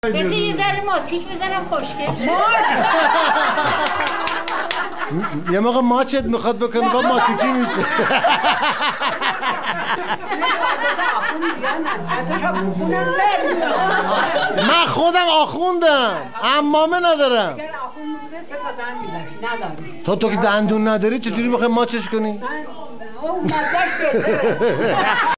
بذار یه ذره ماتیک بزنم خوشگل. یه موقع ماچت میخواد بکنه با ماتیکی میشه. من خودم آخوندم عمامه ندارم. تو که دندون نداری چجوری میخوای ماچش کنی؟